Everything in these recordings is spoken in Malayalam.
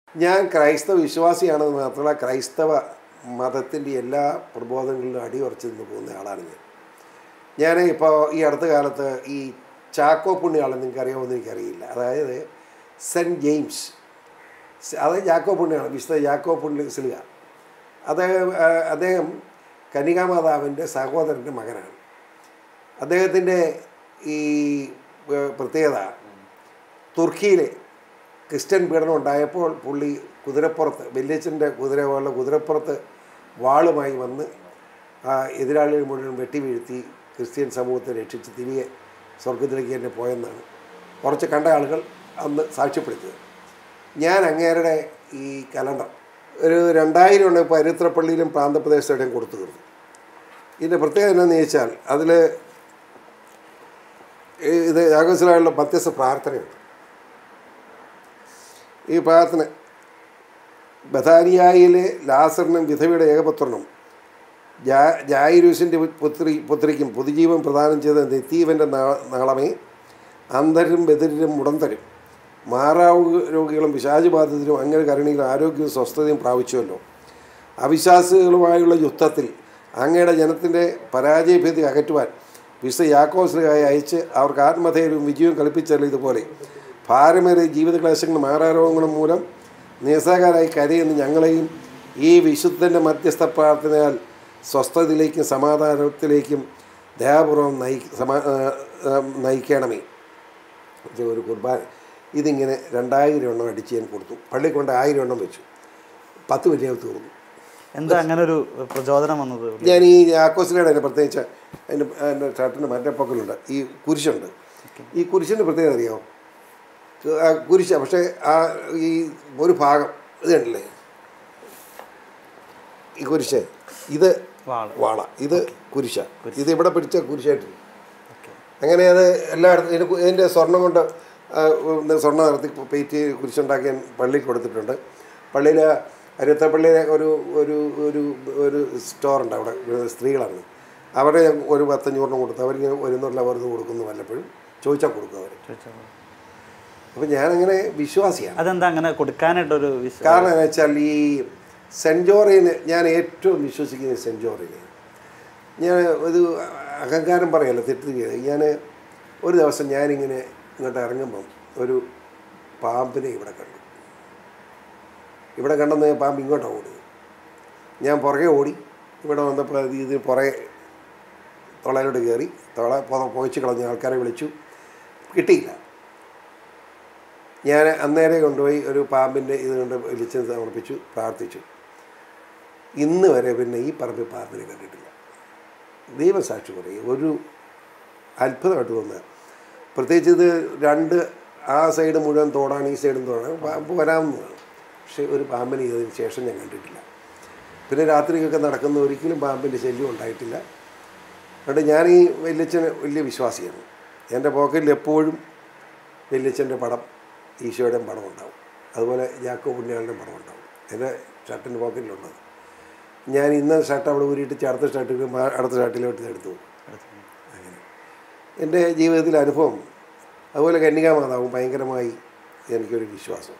ഞാൻ ക്രൈസ്തവ വിശ്വാസിയാണെന്ന് മാത്രമല്ല ക്രൈസ്തവ മതത്തിൻ്റെ എല്ലാ പ്രബോധനങ്ങളിലും അടിയുറച്ച് നിന്ന് പോകുന്ന ആളാണ് ഞാൻ ഇപ്പോൾ ഈ അടുത്ത കാലത്ത് ഈ ചാക്കോ പുണ്യാളെന്ന് നിങ്ങൾക്കറിയാമെന്ന് എനിക്കറിയില്ല. അതായത് സെൻറ്റ് ജെയിംസ്, അതായത് ചാക്കോ പുണ്യാളൻ, വിശുദ്ധ ചാക്കോ പുണ്യസ്ലിഹ. അദ്ദേഹം കന്യകാമാതാവിൻ്റെ സഹോദരൻ്റെ മകനാണ്. അദ്ദേഹത്തിൻ്റെ ഈ പ്രത്യേകത, തുർക്കിയിൽ ക്രിസ്ത്യൻ പീഡനം ഉണ്ടായപ്പോൾ പുള്ളി കുതിരപ്പുറത്ത്, വല്യച്ഛൻ്റെ കുതിര പോലുള്ള കുതിരപ്പുറത്ത് വാളുമായി വന്ന് എതിരാളികൾ മുഴുവൻ വെട്ടി വീഴ്ത്തി ക്രിസ്ത്യൻ സമൂഹത്തെ രക്ഷിച്ച് തിരികെ സ്വർഗത്തിലേക്ക് തന്നെ പോയെന്നാണ് കുറച്ച് കണ്ട ആളുകൾ അന്ന് സാക്ഷ്യപ്പെടുത്തിയത്. ഞാൻ അങ്ങേരുടെ ഈ കലണ്ടർ ഒരു 2000 ഇപ്പോൾ അരുത്രപ്പള്ളിയിലും പ്രാന്തപ്രദേശത്തോടെയും കൊടുത്തു തീർന്നു. ഇതിൻ്റെ പ്രത്യേകത എന്താണെന്ന് ചോദിച്ചാൽ അതിൽ ഇത് യാഗോസ്ലാവിലുള്ള മധ്യസ്ഥ പ്രാർത്ഥനയുണ്ട്. ഈ പ്രാർത്ഥന ബഥാനിയായിലെ ലാസറിനും വിധവയുടെ ഏകപുത്രനും ജായിരൂസിൻ്റെ പുത്രിക്കും പുതുജീവൻ പ്രദാനം ചെയ്ത നിത്തീവൻ്റെ നാളമേ, അന്ധരും ബധിരരും മുടന്തരും മാറാരോഗികളും പിശാചുബാധിതരും അങ്ങനെ കരുണയിലും ആരോഗ്യവും സ്വസ്ഥതയും പ്രാപിച്ചുവല്ലോ. അവിശ്വാസികളുമായുള്ള യുദ്ധത്തിൽ അങ്ങയുടെ ജനത്തിൻ്റെ പരാജയഭീതി അകറ്റുവാൻ വിശുദ്ധ യാക്കോബിനെ അയച്ച് അവർക്ക് ആത്മധൈര്യവും വിജയവും കളിപ്പിച്ചല്ലോ. ഇതുപോലെ ഭാരമേറിയ ജീവിതക്ലേശങ്ങളും മാറാരോഗങ്ങളും മൂലം നിസ്സഹായരായി കരയുന്ന ഞങ്ങളെയും ഈ വിശുദ്ധൻ്റെ മധ്യസ്ഥ പ്രാർത്ഥനയാൽ സ്വസ്ഥതയിലേക്കും സമാധാനത്തിലേക്കും ദയാപൂർവം നയിക്കണമേ. ഒരു കുർബാന ഇതിങ്ങനെ 2000 അടിച്ച് ഞാൻ കൊടുത്തു. പള്ളി കൊണ്ട് 1000 എണ്ണം വെച്ചു. 10 മിനിറ്റ് തീർന്നു. എന്താ അങ്ങനെ ഒരു പ്രചോദനം വന്നത്? ഞാൻ ഈ യാക്കോസിലയുടെ അതിനെ പ്രത്യേകിച്ച് എൻ്റെ ഷർട്ടിൻ്റെ മറ്റേ പൊക്കലുണ്ട്, ഈ കുരിശുണ്ട്. ഈ കുരിശിൻ്റെ പ്രത്യേകത അറിയാമോ? കുരിശ, പക്ഷേ ഈ ഒരു ഭാഗം ഇത് കണ്ടില്ലേ, ഈ കുരിശ്, ഇത് വാള, ഇത് കുരിശ, ഇത് ഇവിടെ പിടിച്ച കുരിശായിട്ട്. അങ്ങനെ അത് എല്ലായിടത്തും ഇതിൻ്റെ സ്വർണ്ണം കൊണ്ട് സ്വർണ്ണം നടത്തി പെയിറ്റ് കുരിശുണ്ടാക്കി പള്ളിയിൽ കൊടുത്തിട്ടുണ്ട്. പള്ളിയിൽ അരുത്തപ്പള്ളിയിലെ ഒരു ഒരു ഒരു സ്റ്റോറുണ്ട്, അവിടെ സ്ത്രീകളാണ്. അവരെ ഒരു 10-500 കൊടുത്തു. അവരിങ്ങനെ വരുന്നുള്ള വെറുതെ കൊടുക്കുന്നു, വല്ലപ്പോഴും ചോദിച്ചാൽ കൊടുക്കും അവർ. അപ്പം ഞാനങ്ങനെ വിശ്വാസിയാണ്. അതെന്താ അങ്ങനെ കൊടുക്കാനായിട്ടൊരു കാരണം എന്ന് വെച്ചാൽ ഈ സെൻറ്റ് ജോർജിനെ ഞാൻ ഏറ്റവും വിശ്വസിക്കുന്നത് സെൻറ്റ് ജോർജിനെ. ഞാൻ ഒരു അഹങ്കാരം പറയല്ല, തെറ്റുകയാണ്. ഞാൻ ഒരു ദിവസം ഞാനിങ്ങനെ ഇങ്ങോട്ട് ഇറങ്ങുമ്പം ഒരു പാമ്പിനെ ഇവിടെ കണ്ടെന്ന് പാമ്പ് ഇങ്ങോട്ടാണ് ഓടിയത്. ഞാൻ പുറകെ ഓടി. ഇവിടെ വന്നപ്പോൾ ഇത് പുറകെ തൊളയിലോട്ട് കയറി പോയിച്ച് കളഞ്ഞ ആൾക്കാരെ വിളിച്ചു, കിട്ടിയില്ല. ഞാൻ അന്നേരം കൊണ്ടുപോയി ഒരു പാമ്പിൻ്റെ ഇത് കൊണ്ട് വിളിച്ച് സമർപ്പിച്ചു, പ്രാർത്ഥിച്ചു. ഇന്ന് വരെ പിന്നെ ഈ പറമ്പിൽ പാമ്പിനെ കണ്ടിട്ടില്ല. ദൈവസാക്ഷി പറയും, ഒരു അത്ഭുതമായിട്ട് തോന്നുക. പ്രത്യേകിച്ച് ഇത് 2 ആ സൈഡ് മുഴുവൻ തോടാണ്, ഈ സൈഡും തോടാണ്. പാമ്പ് വരാവുന്നതാണ്. പക്ഷേ ഒരു പാമ്പിനെ ഇതിന് ശേഷം ഞാൻ കണ്ടിട്ടില്ല. പിന്നെ രാത്രിയൊക്കെ നടക്കുന്ന ഒരിക്കലും പാമ്പിൻ്റെ ശല്യം ഉണ്ടായിട്ടില്ല. അതുകൊണ്ട് ഞാൻ ഈ വല്യച്ഛന് വലിയ വിശ്വാസിയാണ്. എൻ്റെ പോക്കറ്റിൽ എപ്പോഴും വല്യച്ഛൻ്റെ പടം, ഈശോയുടെ പടം ഉണ്ടാവും. അതുപോലെ ജാക്കോ പുണ്യാളൻ്റെ പടം ഉണ്ടാവും എൻ്റെ ഷർട്ടിൻ്റെ പോക്കറ്റിലുള്ളത്. ഞാൻ ഇന്ന ഷർട്ട് അവിടെ ഊരിയിട്ട് അടുത്ത ഷർട്ടിലോട്ട് എടുത്തു. അങ്ങനെ എൻ്റെ ജീവിതത്തിലെ അനുഭവം. അതുപോലെ കന്യകാമാതാവും ഭയങ്കരമായി എനിക്കൊരു വിശ്വാസം.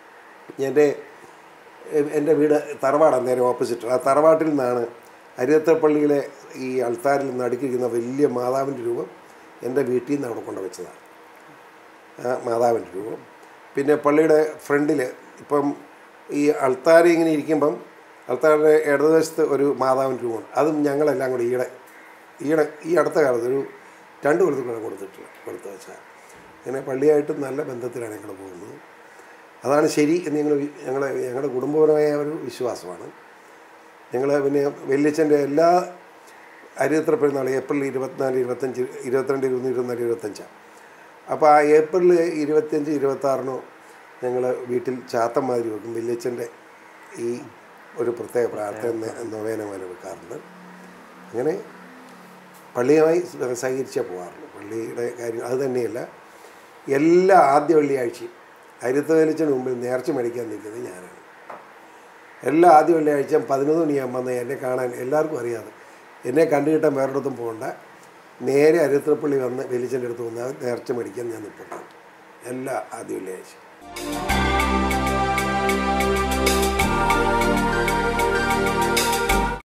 എൻ്റെ വീട് തറവാടാണ്, നേരെ ഓപ്പോസിറ്റ്. ആ തറവാട്ടിൽ നിന്നാണ് അരുത്തപ്പള്ളിയിലെ ഈ അൾത്താരിൽ നിന്ന് അടുക്കിയിരിക്കുന്ന വലിയ മാതാവിൻ്റെ രൂപം എൻ്റെ വീട്ടിൽ നിന്ന് അവിടെ കൊണ്ടുവച്ചതാണ്, ആ മാതാവിൻ്റെ രൂപം. പിന്നെ പള്ളിയുടെ ഫ്രണ്ടിൽ ഇപ്പം ഈ അൾത്താര ഇങ്ങനെ ഇരിക്കുമ്പം അൾത്താരുടെ ഇടതുവശത്ത് ഒരു മാതാവിൻ്റെ രൂപമുണ്ട്. അതും ഞങ്ങളെല്ലാം കൂടി ഈ അടുത്ത കാലത്ത് ഒരു 2 കൊല്ലത്തിൽ കൊടുത്തു വെച്ചാൽ. അങ്ങനെ പള്ളിയായിട്ട് നല്ല ബന്ധത്തിലാണ് ഞങ്ങൾ പോകുന്നത്. അതാണ് ശരി എന്ന് ഞങ്ങളുടെ കുടുംബപരമായ ഒരു വിശ്വാസമാണ്. ഞങ്ങൾ പിന്നെ വല്യച്ഛൻ്റെ എല്ലാ അരുത്ര പെരുന്നാൾ ഏപ്രിൽ 24, 25, 22, 24, 25. അപ്പോൾ ആ ഏപ്രിൽ 25, 26 ഞങ്ങൾ വീട്ടിൽ ചാത്തന്മാതിരി വെക്കും. വല്യച്ഛൻ്റെ ഈ ഒരു പ്രത്യേക പ്രാർത്ഥന നൊവേന പോലെ വെക്കാറുണ്ട്. അങ്ങനെ പള്ളിയുമായി സഹകരിച്ചാൽ പോകാറുള്ളൂ. പള്ളിയുടെ കാര്യം അത് തന്നെയല്ല, എല്ലാ ആദ്യ വെള്ളിയാഴ്ചയും അരുത്ത വല്യച്ഛന് മുമ്പിൽ നേർച്ച മേടിക്കാൻ നിൽക്കുന്നത് ഞാനാണ്. എല്ലാ ആദ്യ വെള്ളിയാഴ്ചയും 11 മണിയാകുമ്പോൾ എന്നെ കാണാൻ എല്ലാവർക്കും അറിയാതെ. എന്നെ കണ്ടുകിട്ടാൻ വേറൊരിടത്തും പോകണ്ട, നേരെ അരുത്തപ്പള്ളി വന്ന് വല്യച്ഛൻ്റെ അടുത്ത് വന്നാൽ നേർച്ച മേടിക്കാൻ ഞാൻ നിൽപ്പുണ്ടാകും എല്ലാ ആദ്യ വെള്ളിയാഴ്ച.